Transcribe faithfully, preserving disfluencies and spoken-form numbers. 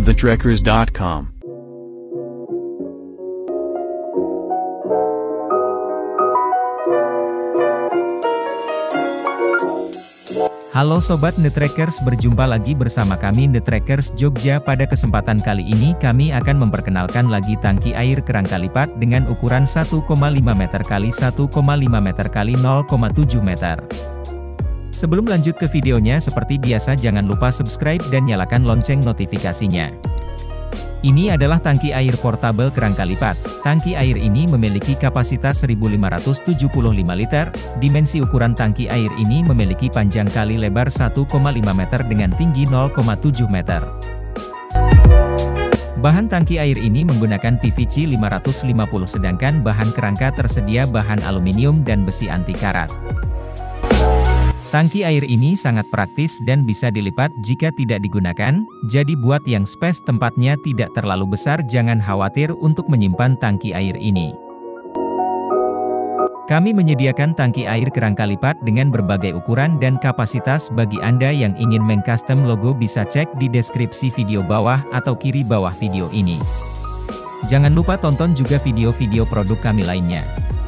the trekkers dot com. Halo Sobat The Trekkers, berjumpa lagi bersama kami The Trekkers Jogja. Pada kesempatan kali ini kami akan memperkenalkan lagi tangki air kerangka lipat dengan ukuran satu koma lima meter kali satu koma lima meter kali nol koma tujuh meter. Sebelum lanjut ke videonya, seperti biasa jangan lupa subscribe dan nyalakan lonceng notifikasinya. Ini adalah tangki air portable kerangka lipat. Tangki air ini memiliki kapasitas seribu lima ratus tujuh puluh lima liter. Dimensi ukuran tangki air ini memiliki panjang kali lebar satu koma lima meter dengan tinggi nol koma tujuh meter. Bahan tangki air ini menggunakan P V C lima ratus lima puluh, sedangkan bahan kerangka tersedia bahan aluminium dan besi anti karat. Tangki air ini sangat praktis dan bisa dilipat jika tidak digunakan, jadi buat yang space tempatnya tidak terlalu besar jangan khawatir untuk menyimpan tangki air ini. Kami menyediakan tangki air kerangka lipat dengan berbagai ukuran dan kapasitas. Bagi Anda yang ingin mengcustom logo bisa cek di deskripsi video bawah atau kiri bawah video ini. Jangan lupa tonton juga video-video produk kami lainnya.